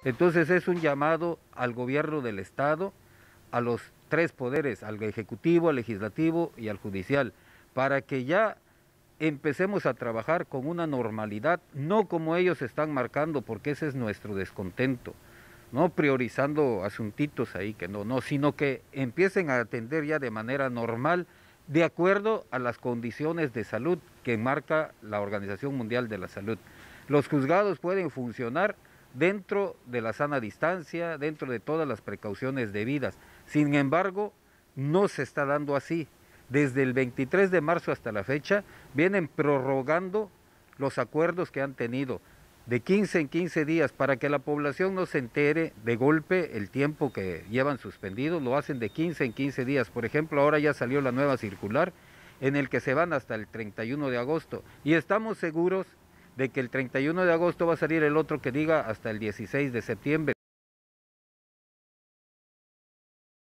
Entonces es un llamado al gobierno del Estado, a los tres poderes, al Ejecutivo, al Legislativo y al Judicial, para que ya empecemos a trabajar con una normalidad, no como ellos están marcando, porque ese es nuestro descontento, no priorizando asuntitos ahí que no, sino que empiecen a atender ya de manera normal, de acuerdo a las condiciones de salud que marca la Organización Mundial de la Salud. Los juzgados pueden funcionar dentro de la sana distancia, dentro de todas las precauciones debidas. Sin embargo, no se está dando así. Desde el 23 de marzo hasta la fecha, vienen prorrogando los acuerdos que han tenido de 15 en 15 días para que la población no se entere de golpe el tiempo que llevan suspendidos, lo hacen de 15 en 15 días. Por ejemplo, ahora ya salió la nueva circular en el que se van hasta el 31 de agosto y estamos seguros de que el 31 de agosto va a salir el otro que diga hasta el 16 de septiembre.